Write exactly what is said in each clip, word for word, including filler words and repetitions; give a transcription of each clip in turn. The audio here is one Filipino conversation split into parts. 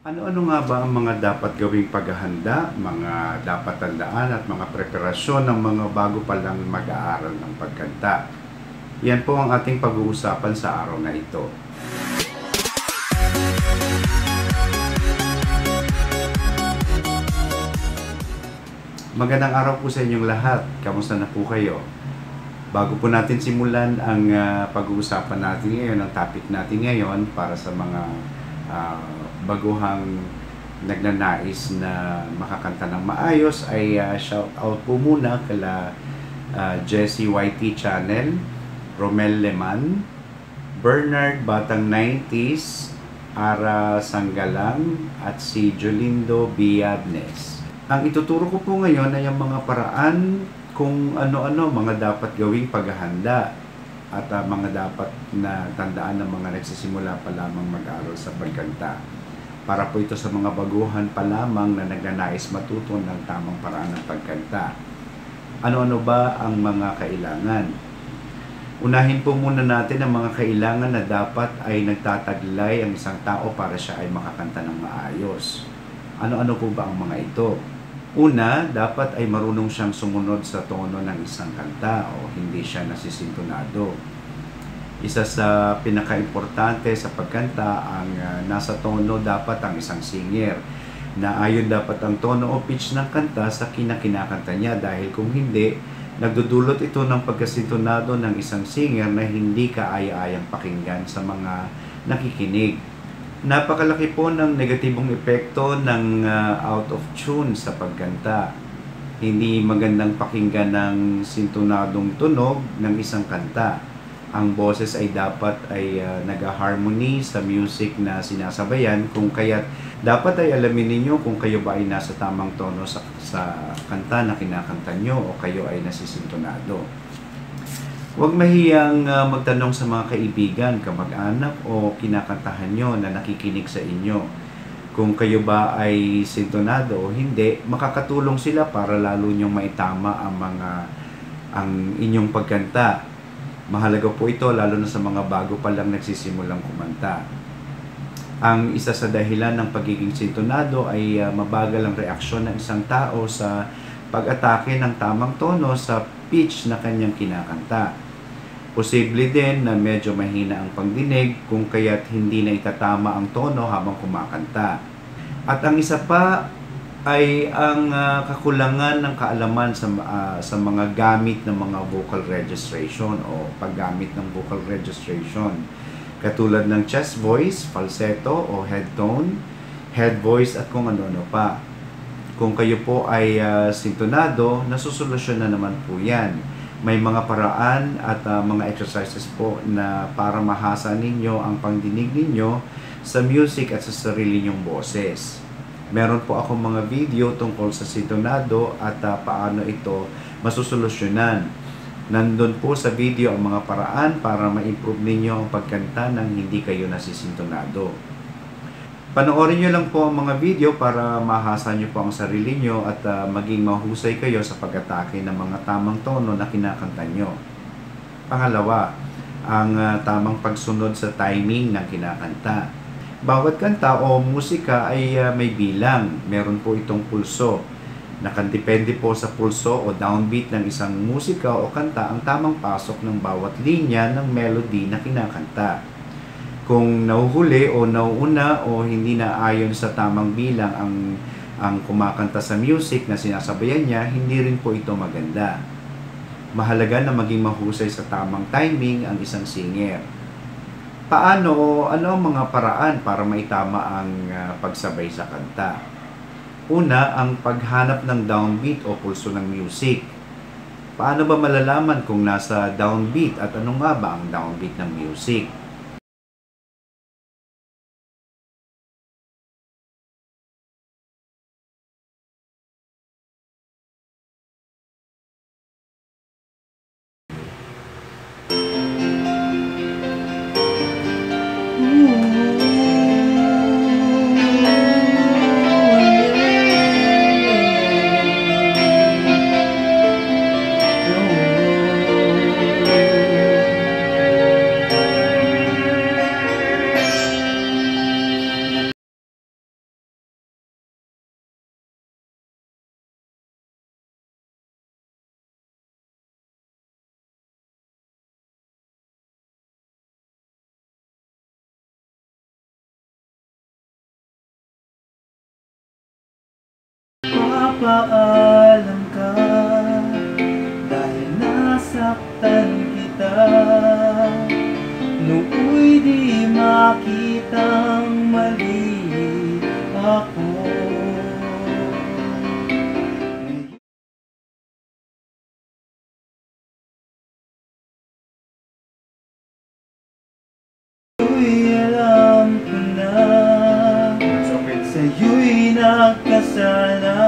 Ano-ano nga ba ang mga dapat gawing paghahanda, mga dapat tandaan at mga preparasyon ng mga bago pa lang mag-aaral ng pagkanta? Yan po ang ating pag-uusapan sa araw na ito. Magandang araw po sa inyong lahat. Kamusta na po kayo? Bago po natin simulan ang uh, pag-uusapan natin ngayon, ang topic natin ngayon para sa mga uh, baguhang nagnanais na makakanta ng maayos ay uh, shout out po muna kala uh, Jessie Y T Channel, Romel Leman, Bernard Batang nineties, Ara Sanggalang at si Jolindo Biadnes. Ang ituturo ko po ngayon ay ang mga paraan kung ano-ano mga dapat gawing paghahanda at uh, mga dapat na tandaan ng mga nagsisimula pa lamang mag-aral sa pagkanta. Para po ito sa mga baguhan pa lamang na nagnanais matuto ng tamang paraan ng pagkanta. Ano-ano ba ang mga kailangan? Unahin po muna natin ang mga kailangan na dapat ay nagtataglay ang isang tao para siya ay makakanta ng maayos. Ano-ano po ba ang mga ito? Una, dapat ay marunong siyang sumunod sa tono ng isang kanta o hindi siya nasisintonado. Isa sa pinaka-importante sa pagkanta ang uh, nasa tono dapat ang isang singer. Na ayon dapat ang tono o pitch ng kanta sa kinakinakanta niya dahil kung hindi, nagdudulot ito ng pagkasintonado ng isang singer na hindi kaaya-ayang pakinggan sa mga nakikinig. Napakalaki po ng negatibong epekto ng uh, out of tune sa pagkanta. Hindi magandang pakinggan ng sintonadong tunog ng isang kanta. Ang boses ay dapat ay uh, nag-harmony sa music na sinasabayan, kung kaya't dapat ay alamin ninyo kung kayo ba ay nasa tamang tono sa, sa kanta na kinakanta nyo o kayo ay nasisintonado. Huwag mahiyang uh, magtanong sa mga kaibigan, kamag-anak o kinakantahan nyo na nakikinig sa inyo. Kung kayo ba ay sintonado o hindi, makakatulong sila para lalo nyong maitama ang mga ang inyong pagkanta. Mahalaga po ito lalo na sa mga bago pa lang nagsisimulang kumanta. Ang isa sa dahilan ng pagiging sintonado ay uh, mabagal ang reaksyon ng isang tao sa pag-atake ng tamang tono sa pitch na kanyang kinakanta. Posible din na medyo mahina ang pagdinig kung kaya't hindi na itatama ang tono habang kumakanta. At ang isa pa ay ang uh, kakulangan ng kaalaman sa, uh, sa mga gamit ng mga vocal registration o paggamit ng vocal registration. Katulad ng chest voice, falsetto o head tone, head voice at kung ano-ano pa. Kung kayo po ay uh, sintonado, nasusolusyon na naman po yan. May mga paraan at uh, mga exercises po na para mahasa ninyo ang pangdinig ninyo sa music at sa sarili nyong boses. Meron po akong mga video tungkol sa sintonado at uh, paano ito masusolusyonan. Nandun po sa video ang mga paraan para ma-improve ninyo ang pagkanta nang hindi kayo nasisintonado. Panoorin nyo lang po ang mga video para mahasa nyo po ang sarili nyo at uh, maging mahusay kayo sa pag-atake ng mga tamang tono na kinakanta nyo. Pangalawa, ang uh, tamang pagsunod sa timing ng kinakanta. Bawat kanta o musika ay uh, may bilang. Meron po itong pulso. Nakadepende po sa pulso o downbeat ng isang musika o kanta ang tamang pasok ng bawat linya ng melody na kinakanta. Kung nahuhuli o nauuna o hindi na ayon sa tamang bilang ang, ang kumakanta sa music na sinasabayan niya, hindi rin po ito maganda. Mahalaga na maging mahusay sa tamang timing ang isang singer. Paano o ano ang mga paraan para maitama ang uh, pagsabay sa kanta? Una, ang paghanap ng downbeat o pulso ng music. Paano ba malalaman kung nasa downbeat at ano nga ba ang downbeat ng music? nagpapaalam ka dahil nasaktan kita. Nooy di makitang mali ako. Sa'yo'y alam ko na, sa'yo'y nagkasala.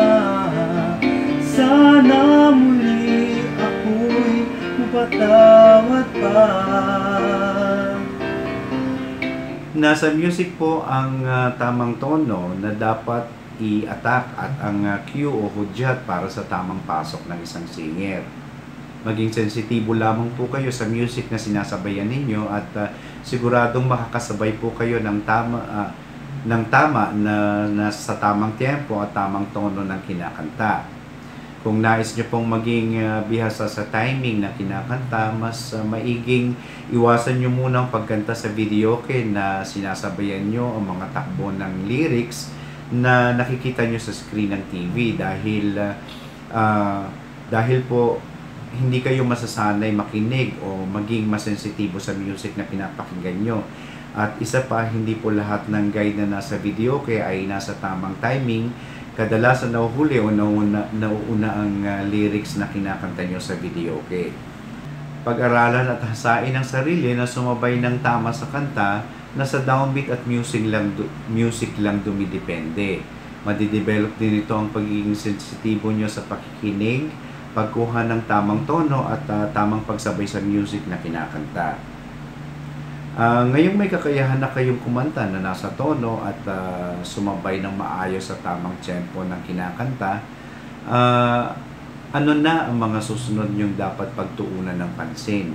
Sana muli ako'y mapatawad pa. Nasa music po ang uh, tamang tono na dapat i-attack at ang uh, cue o hudyat para sa tamang pasok ng isang singer. Maging sensitibo lamang po kayo sa music na sinasabayan ninyo at uh, siguradong makakasabay po kayo ng tama uh, ng tama na, na sa tamang tempo at tamang tono ng kinakanta. Kung nais nyo pong maging uh, bihasa sa timing na kinakanta, mas uh, maiging iwasan nyo muna ang pagkanta sa videoke na sinasabayan nyo ang mga takbo ng lyrics na nakikita nyo sa screen ng T V dahil uh, uh, dahil po hindi kayo masasanay makinig o maging masensitibo sa music na pinapakinggan nyo. At isa pa, hindi po lahat ng guide na nasa videoke ay nasa tamang timing. Kadalasan nahuhuli o nauna, nauuna ang uh, lyrics na kinakanta nyo sa videoke. Pag-aralan at hasain ang sarili na sumabay ng tama sa kanta na sa downbeat at music lang, music lang dumidepende. Madidevelop din ito ang pagiging sensitibo nyo sa pakikinig, pagkuha ng tamang tono at uh, tamang pagsabay sa music na kinakanta. Uh, ngayong may kakayahan na kayong kumanta na nasa tono at uh, sumabay ng maayos sa tamang tempo ng kinakanta, uh, ano na ang mga susunod nyong dapat pagtuunan ng pansin?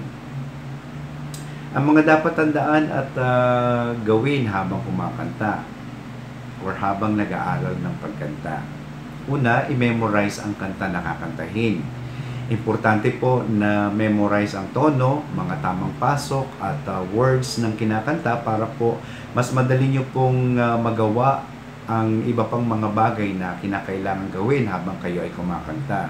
Ang mga dapat tandaan at uh, gawin habang kumakanta or habang nag-aaral ng pagkanta. Una, i-memorize ang kanta na kakantahin. Importante po na memorize ang tono, mga tamang pasok at uh, words ng kinakanta para po mas madali nyo pong uh, magawa ang iba pang mga bagay na kinakailangan gawin habang kayo ay kumakanta.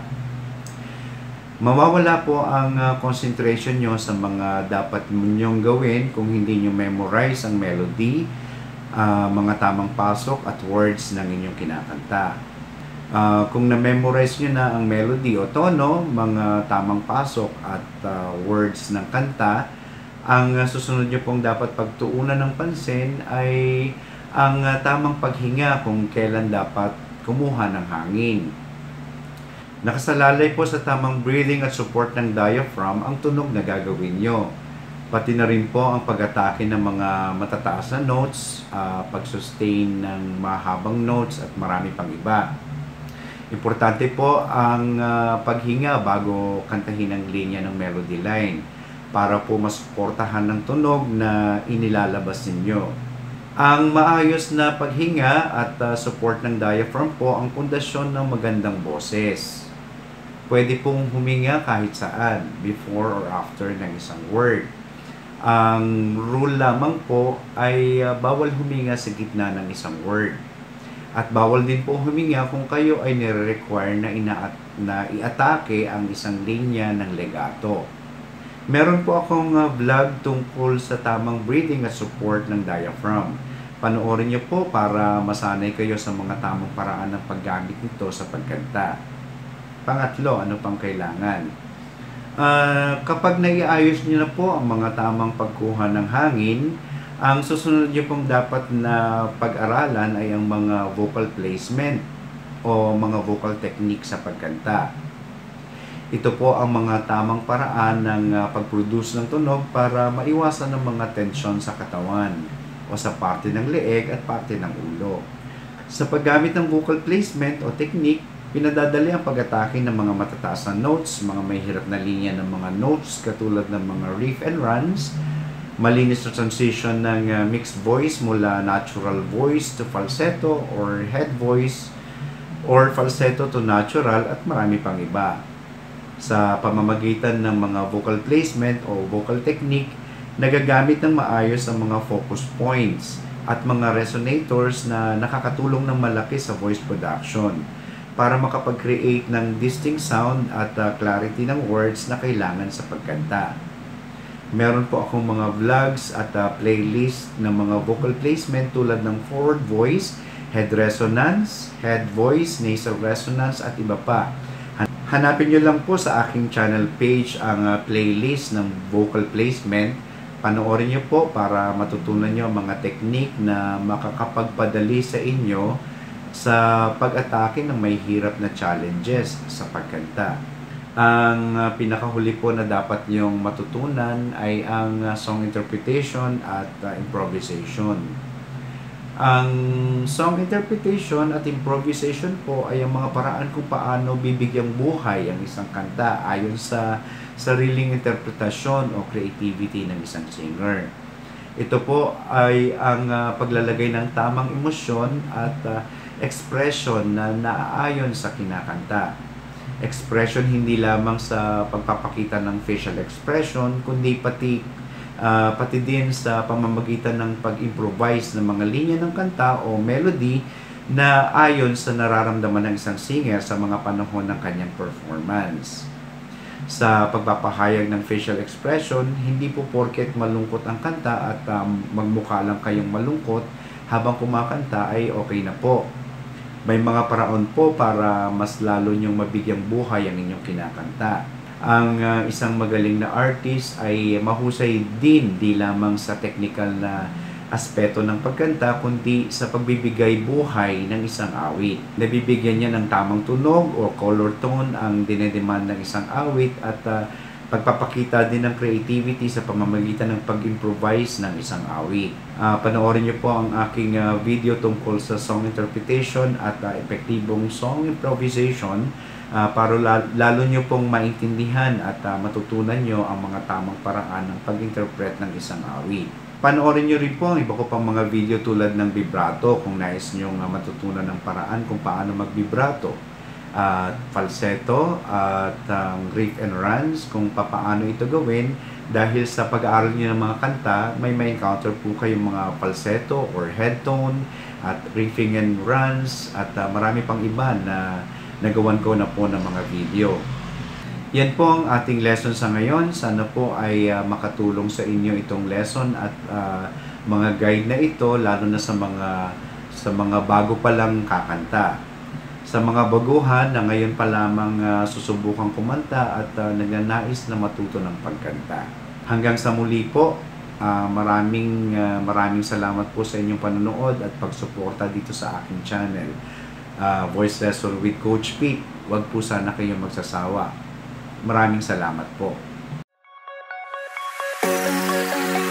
Mawawala po ang uh, concentration nyo sa mga dapat nyong gawin kung hindi nyo memorize ang melody, uh, mga tamang pasok at words ng inyong kinakanta. Uh, kung na-memorize nyo na ang melody o tono, mga tamang pasok at uh, words ng kanta, ang uh, susunod nyo pong dapat pagtuunan ng pansin ay ang uh, tamang paghinga kung kailan dapat kumuha ng hangin. Nakasalalay po sa tamang breathing at support ng diaphragm ang tunog na gagawin nyo. Pati na rin po ang pag-atake ng mga matataas na notes, uh, pag-sustain ng mahabang notes at marami pang iba. Importante po ang uh, paghinga bago kantahin ang linya ng melody line para po masuportahan ng tunog na inilalabas ninyo. Ang maayos na paghinga at uh, support ng diaphragm po ang pundasyon ng magandang boses. Pwede pong huminga kahit saan, before or after ng isang word. Ang rule lamang po ay uh, bawal huminga sa gitna ng isang word. At bawal din po huminga kung kayo ay nire-require na, ina na i-atake ang isang linya ng legato. Meron po akong uh, vlog tungkol sa tamang breathing at support ng diaphragm. Panoorin niyo po para masanay kayo sa mga tamang paraan ng paggamit nito sa pagkanta. Pangatlo, ano pang kailangan? Uh, kapag naiayos niyo na po ang mga tamang pagkuha ng hangin, ang susunod niyo pong dapat na pag-aralan ay ang mga vocal placement o mga vocal technique sa pagkanta. Ito po ang mga tamang paraan ng uh, pag-produce ng tunog para maiwasan ng mga tensyon sa katawan o sa parte ng leeg at parte ng ulo. Sa paggamit ng vocal placement o technique, pinadadali ang pag-atake ng mga matataas na notes, mga may hirap na linya ng mga notes katulad ng mga riff and runs, malinis na transition ng uh, mixed voice mula natural voice to falsetto or head voice or falsetto to natural at marami pang iba. Sa pamamagitan ng mga vocal placement o vocal technique, nagagamit ng maayos ang mga focus points at mga resonators na nakakatulong ng malaki sa voice production. para makapag-create ng distinct sound at uh, clarity ng words na kailangan sa pagkanta. Meron po akong mga vlogs at uh, playlist ng mga vocal placement tulad ng forward voice, head resonance, head voice, nasal resonance at iba pa. Hanapin nyo lang po sa aking channel page ang uh, playlist ng vocal placement. Panoorin nyo po para matutunan nyo mga technique na makakapagpadali sa inyo sa pag-atake ng may hirap na challenges sa pagkanta. Ang uh, pinakahuli po na dapat nyong matutunan ay ang uh, song interpretation at uh, improvisation. Ang song interpretation at improvisation po ay ang mga paraan kung paano bibigyang buhay ang isang kanta ayon sa sariling interpretasyon o creativity ng isang singer. Ito po ay ang uh, paglalagay ng tamang emosyon at uh, expression na naaayon sa kinakanta. Expression hindi lamang sa pagpapakita ng facial expression, kundi pati uh, pati din sa pamamagitan ng pag-improvise ng mga linya ng kanta o melody na ayon sa nararamdaman ng isang singer sa mga panahon ng kanyang performance. Sa pagpapahayag ng facial expression, hindi po porket malungkot ang kanta at um, magmukha lang kayong malungkot habang kumakanta ay okay na po. May mga paraon po para mas lalo nyong mabigyang buhay ang inyong kinakanta. Ang uh, isang magaling na artist ay mahusay din di lamang sa technical na aspeto ng pagkanta, kundi sa pagbibigay buhay ng isang awit. Nabibigyan niya ng tamang tunog o color tone ang dinedemand ng isang awit at uh, pagpapakita din ng creativity sa pamamagitan ng pag-improvise ng isang awit. Uh, panoorin niyo po ang aking uh, video tungkol sa song interpretation at uh, epektibong song improvisation uh, para lalo niyo pong maintindihan at uh, matutunan niyo ang mga tamang paraan ng pag-interpret ng isang awit. Panoorin niyo rin po ang iba ko pang mga video tulad ng vibrato kung nais niyo uh, matutunan ng paraan kung paano mag-vibrato. At uh, falsetto at um, riff and runs kung paano ito gawin. Dahil sa pag-aaral niyo ng mga kanta, may may encounter po kayong mga falsetto or head tone at riffing and runs at uh, marami pang iba na nagawan ko na po ng mga video. Yan po ang ating lesson sa ngayon. Sana po ay uh, makatulong sa inyo itong lesson at uh, mga guide na ito, lalo na sa mga sa mga bago pa lang kakanta. Sa mga baguhan na ngayon pa lamang uh, susubukang kumanta at uh, nagnanais na matuto ng pagkanta. Hanggang sa muli po, uh, maraming uh, maraming salamat po sa inyong panonood at pagsuporta dito sa aking channel, uh, Voice Lesson with Coach Pete. Huwag po sana kayong magsasawa. Maraming salamat po.